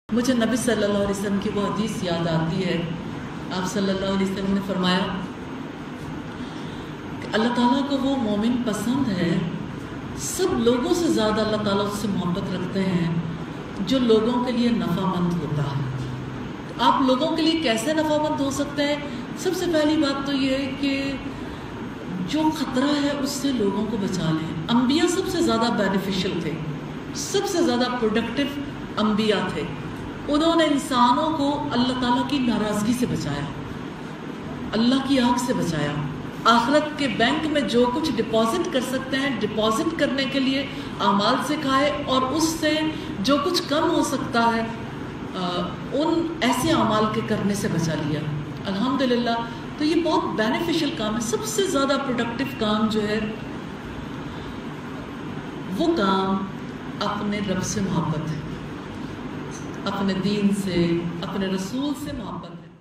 मुझे नबी सल्लल्लाहु अलैहि वसल्लम की वो हदीस याद आती है। आप सल्लल्लाहु अलैहि वसल्लम ने फरमाया कि अल्लाह ताला को वो मोमिन पसंद है, सब लोगों से ज़्यादा अल्लाह ताला उससे मोहब्बत रखते हैं जो लोगों के लिए नफ़ामंद होता है। तो आप लोगों के लिए कैसे नफ़ामंद हो सकते हैं? सबसे पहली बात तो ये है कि जो ख़तरा है उससे लोगों को बचा लें। अंबिया सबसे ज़्यादा बेनिफिशियल थे, सबसे ज़्यादा प्रोडक्टिव अंबिया थे। उन्होंने इंसानों को अल्लाह ताला की नाराज़गी से बचाया, अल्लाह की आग से बचाया। आखिरत के बैंक में जो कुछ डिपॉजिट कर सकते हैं डिपॉजिट करने के लिए आमाल सिखाए, और उससे जो कुछ कम हो सकता है उन ऐसे आमाल के करने से बचा लिया। अल्हम्दुलिल्लाह। तो ये बहुत बेनिफिशियल काम है। सबसे ज़्यादा प्रोडक्टिव काम जो है वो काम अपने रब से मोहब्बत है, अपने दीन से, अपने रसूल से मोहब्बत है।